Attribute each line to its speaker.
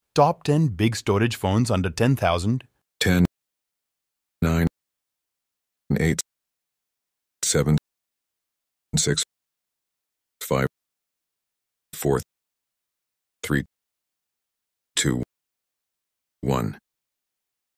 Speaker 1: Top 10 big storage phones under 10,000.
Speaker 2: 10, 9, 8, 7, 6, 5, 4, 3, 2, 1.